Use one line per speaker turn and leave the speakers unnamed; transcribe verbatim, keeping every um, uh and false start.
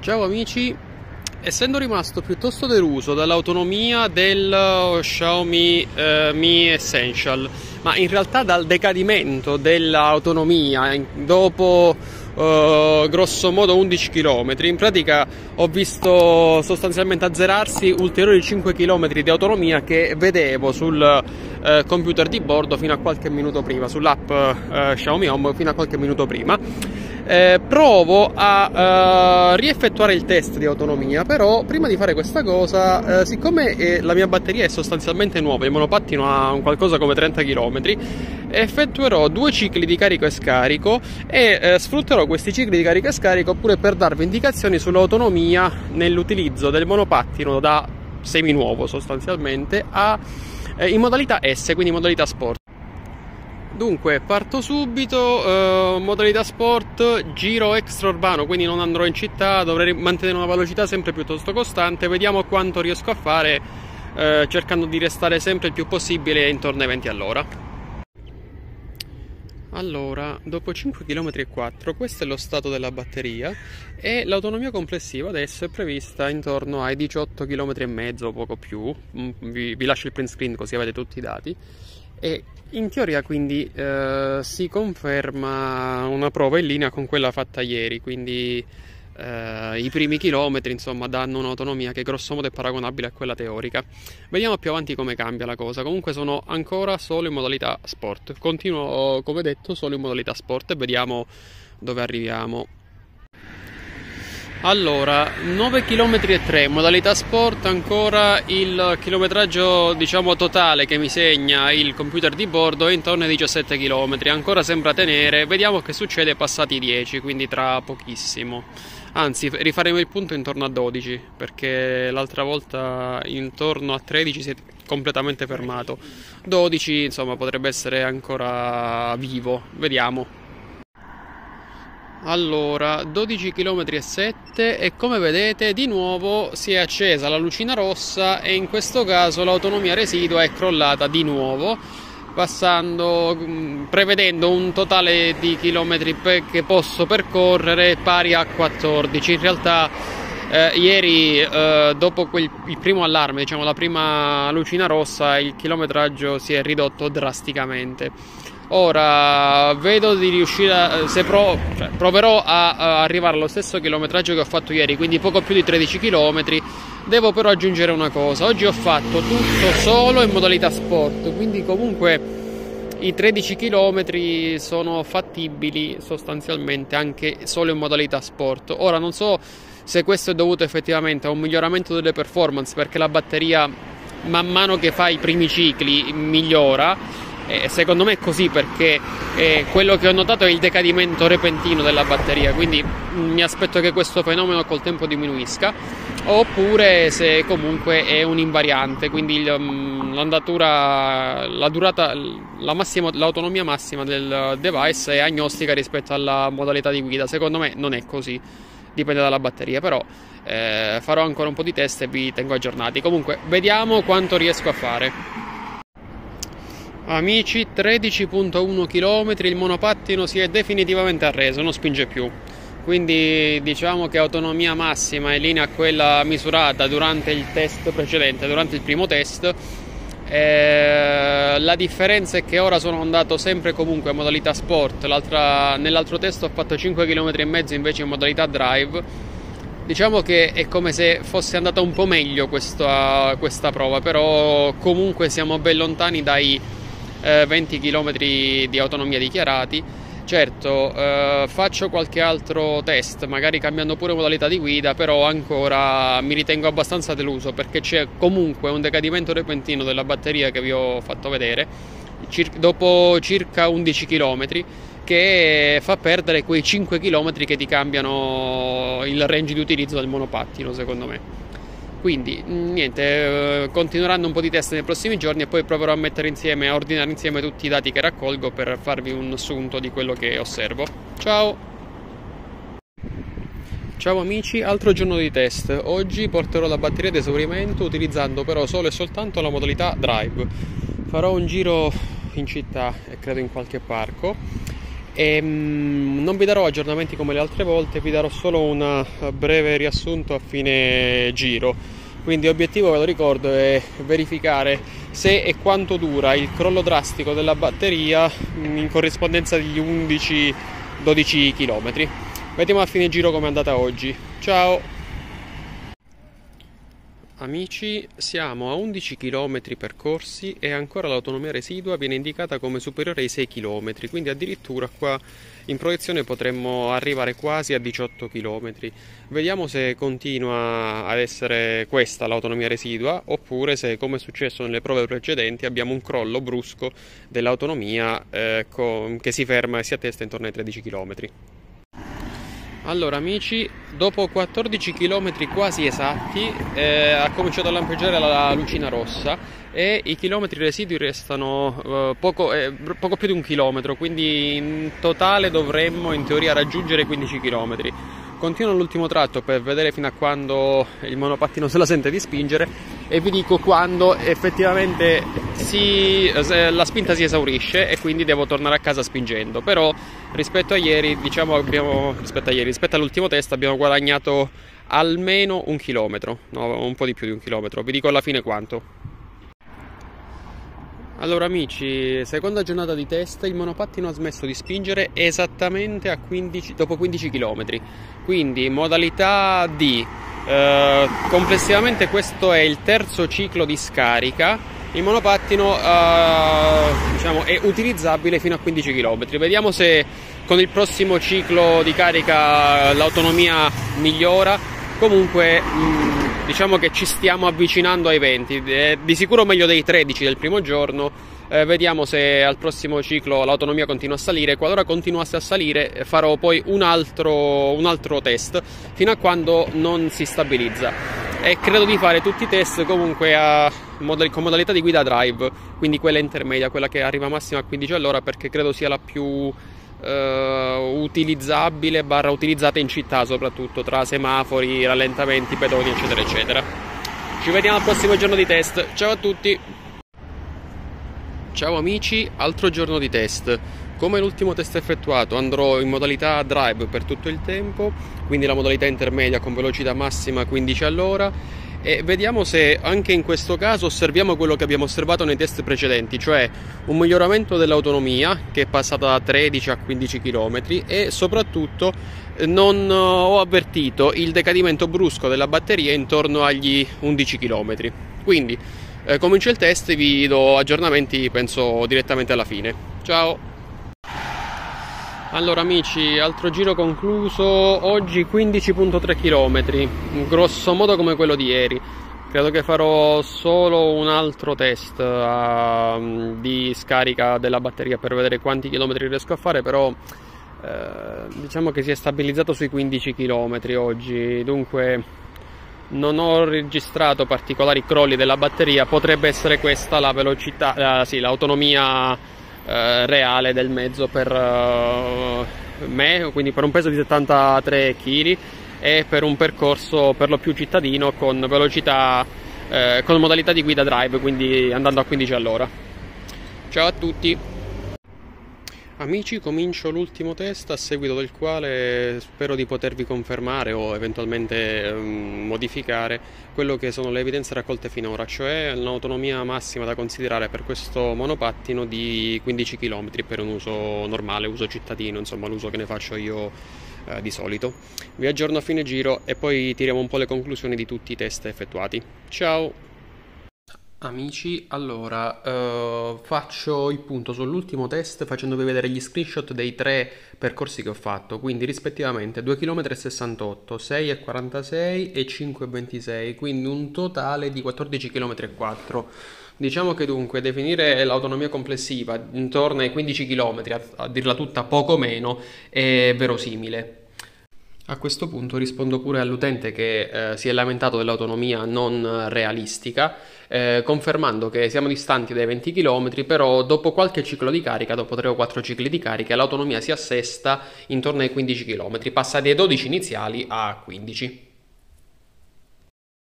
Ciao amici, essendo rimasto piuttosto deluso dall'autonomia del Xiaomi eh, Mi Essential, ma in realtà dal decadimento dell'autonomia dopo eh, grosso modo undici chilometri, in pratica ho visto sostanzialmente azzerarsi ulteriori cinque chilometri di autonomia che vedevo sul eh, computer di bordo fino a qualche minuto prima, sull'app eh, Xiaomi Home fino a qualche minuto prima. Eh, provo a uh, rieffettuare il test di autonomia, però prima di fare questa cosa, eh, siccome eh, la mia batteria è sostanzialmente nuova, il monopattino ha un qualcosa come trenta chilometri, effettuerò due cicli di carico e scarico e eh, sfrutterò questi cicli di carico e scarico pure per darvi indicazioni sull'autonomia nell'utilizzo del monopattino da seminuovo sostanzialmente a, eh, in modalità S, quindi in modalità sport. Dunque, parto subito, eh, modalità sport, giro extraurbano, quindi non andrò in città, dovrei mantenere una velocità sempre piuttosto costante, vediamo quanto riesco a fare, eh, cercando di restare sempre il più possibile intorno ai venti all'ora. Allora, dopo cinque virgola quattro km, questo è lo stato della batteria e l'autonomia complessiva adesso è prevista intorno ai diciotto virgola cinque km o poco più, vi, vi lascio il print screen così avete tutti i dati. E in teoria quindi eh, si conferma una prova in linea con quella fatta ieri, quindi eh, i primi chilometri insomma danno un'autonomia che grosso modo è paragonabile a quella teorica. Vediamo più avanti come cambia la cosa. Comunque sono ancora solo in modalità sport, continuo come detto solo in modalità sport e vediamo dove arriviamo. Allora, nove virgola tre km, modalità sport, ancora il chilometraggio diciamo totale che mi segna il computer di bordo è intorno ai diciassette chilometri, ancora sembra tenere, vediamo che succede passati i dieci, quindi tra pochissimo. Anzi, rifaremo il punto intorno a dodici, perché l'altra volta intorno a tredici si è completamente fermato. dodici, insomma, potrebbe essere ancora vivo, vediamo. Allora, dodici virgola sette km e come vedete di nuovo si è accesa la lucina rossa e in questo caso l'autonomia residua è crollata di nuovo, passando, prevedendo un totale di chilometri che posso percorrere pari a quattordici. In realtà eh, ieri eh, dopo quel, il primo allarme, diciamo la prima lucina rossa, il chilometraggio si è ridotto drasticamente. Ora vedo di riuscire a, se pro, cioè, proverò a, a arrivare allo stesso chilometraggio che ho fatto ieri, quindi poco più di tredici chilometri. Devo però aggiungere una cosa: oggi ho fatto tutto solo in modalità sport, quindi comunque i tredici chilometri sono fattibili sostanzialmente anche solo in modalità sport. Ora non so se questo è dovuto effettivamente a un miglioramento delle performance, perché la batteria man mano che fa i primi cicli migliora. Eh, secondo me è così, perché eh, quello che ho notato è il decadimento repentino della batteria, quindi mh, mi aspetto che questo fenomeno col tempo diminuisca, oppure se comunque è un invariante, quindi l'andatura, la durata, la massima, l'autonomia massima del device è agnostica rispetto alla modalità di guida. Secondo me non è così, dipende dalla batteria, però eh, farò ancora un po' di test e vi tengo aggiornati. Comunque vediamo quanto riesco a fare. Amici, tredici virgola uno chilometri, il monopattino si è definitivamente arreso, non spinge più, quindi diciamo che autonomia massima è in linea a quella misurata durante il test precedente, durante il primo test. Eh, la differenza è che ora sono andato sempre comunque in modalità sport, nell'altro test ho fatto cinque virgola cinque km invece in modalità drive. Diciamo che è come se fosse andata un po' meglio questa, questa prova, però comunque siamo ben lontani dai venti chilometri di autonomia dichiarati. Certo, eh, faccio qualche altro test, magari cambiando pure modalità di guida, però ancora mi ritengo abbastanza deluso, perché c'è comunque un decadimento repentino della batteria che vi ho fatto vedere cir- dopo circa undici chilometri, che fa perdere quei cinque chilometri che ti cambiano il range di utilizzo del monopattino, secondo me. Quindi niente, eh, continueranno un po' di test nei prossimi giorni e poi proverò a mettere insieme, a ordinare insieme tutti i dati che raccolgo per farvi un assunto di quello che osservo. Ciao! Ciao amici, altro giorno di test. Oggi porterò la batteria ad esaurimento utilizzando però solo e soltanto la modalità drive. Farò un giro in città e credo in qualche parco E mh, non vi darò aggiornamenti come le altre volte, vi darò solo un breve riassunto a fine giro. Quindi l'obiettivo, ve lo ricordo, è verificare se e quanto dura il crollo drastico della batteria in corrispondenza degli undici dodici chilometri. Vediamo a fine giro come è andata oggi. Ciao! Amici, siamo a undici chilometri percorsi e ancora l'autonomia residua viene indicata come superiore ai sei chilometri, quindi addirittura qua in proiezione potremmo arrivare quasi a diciotto chilometri. Vediamo se continua ad essere questa l'autonomia residua oppure se, come è successo nelle prove precedenti, abbiamo un crollo brusco dell'autonomia eh, che si ferma e si attesta intorno ai tredici chilometri. Allora amici, dopo quattordici chilometri quasi esatti eh, ha cominciato a lampeggiare la lucina rossa e i chilometri residui restano eh, poco, eh, poco più di un chilometro, quindi in totale dovremmo in teoria raggiungere quindici chilometri. Continuo l'ultimo tratto per vedere fino a quando il monopattino se la sente di spingere e vi dico quando effettivamente si, la spinta si esaurisce e quindi devo tornare a casa spingendo. Però rispetto a ieri, diciamo abbiamo, rispetto a ieri, rispetto all'ultimo test abbiamo guadagnato almeno un chilometro, no, un po' di più di un chilometro, vi dico alla fine quanto. Allora amici, seconda giornata di test, il monopattino ha smesso di spingere esattamente a quindici, dopo quindici chilometri, quindi modalità D. Eh, complessivamente questo è il terzo ciclo di scarica, il monopattino eh, diciamo, è utilizzabile fino a quindici chilometri, vediamo se con il prossimo ciclo di carica l'autonomia migliora. Comunque mh, diciamo che ci stiamo avvicinando ai venti, eh, di sicuro meglio dei tredici del primo giorno. Eh, vediamo se al prossimo ciclo l'autonomia continua a salire. Qualora continuasse a salire farò poi un altro, un altro test fino a quando non si stabilizza, e credo di fare tutti i test comunque a mod- con modalità di guida drive, quindi quella intermedia, quella che arriva massimo a quindici all'ora, perché credo sia la più Uh, utilizzabile barra utilizzata in città, soprattutto tra semafori, rallentamenti, pedoni eccetera eccetera. Ci vediamo al prossimo giorno di test. Ciao a tutti. Ciao amici, altro giorno di test. Come l'ultimo test effettuato andrò in modalità drive per tutto il tempo, quindi la modalità intermedia con velocità massima quindici all'ora, e vediamo se anche in questo caso osserviamo quello che abbiamo osservato nei test precedenti, cioè un miglioramento dell'autonomia che è passata da tredici a quindici chilometri, e soprattutto non ho avvertito il decadimento brusco della batteria intorno agli undici chilometri. Quindi eh, comincio il test e vi do aggiornamenti penso direttamente alla fine. Ciao! Allora amici, altro giro concluso, oggi quindici virgola tre chilometri, grosso modo come quello di ieri. Credo che farò solo un altro test uh, di scarica della batteria per vedere quanti chilometri riesco a fare, però eh, diciamo che si è stabilizzato sui quindici chilometri oggi, dunque non ho registrato particolari crolli della batteria. Potrebbe essere questa la velocità, eh, sì, l'autonomia Uh, reale del mezzo per uh, me, quindi per un peso di settantatré chili e per un percorso per lo più cittadino con velocità uh, con modalità di guida drive, quindi andando a quindici all'ora. Ciao a tutti amici, comincio l'ultimo test, a seguito del quale spero di potervi confermare o eventualmente um, modificare quello che sono le evidenze raccolte finora, cioè un'autonomia massima da considerare per questo monopattino di quindici chilometri per un uso normale, uso cittadino, insomma l'uso che ne faccio io eh, di solito. Vi aggiorno a fine giro e poi tiriamo un po' le conclusioni di tutti i test effettuati. Ciao! Amici, allora eh, faccio il punto sull'ultimo test facendovi vedere gli screenshot dei tre percorsi che ho fatto, quindi rispettivamente due virgola sessantotto chilometri, sei virgola quarantasei e cinque virgola ventisei, quindi un totale di quattordici virgola quattro chilometri. Diciamo che dunque definire l'autonomia complessiva intorno ai quindici chilometri, a, a dirla tutta poco meno, è verosimile. A questo punto rispondo pure all'utente che eh, si è lamentato dell'autonomia non realistica, eh, confermando che siamo distanti dai venti chilometri, però dopo qualche ciclo di carica, dopo tre o quattro cicli di carica, l'autonomia si assesta intorno ai quindici chilometri, passa dai dodici iniziali a quindici.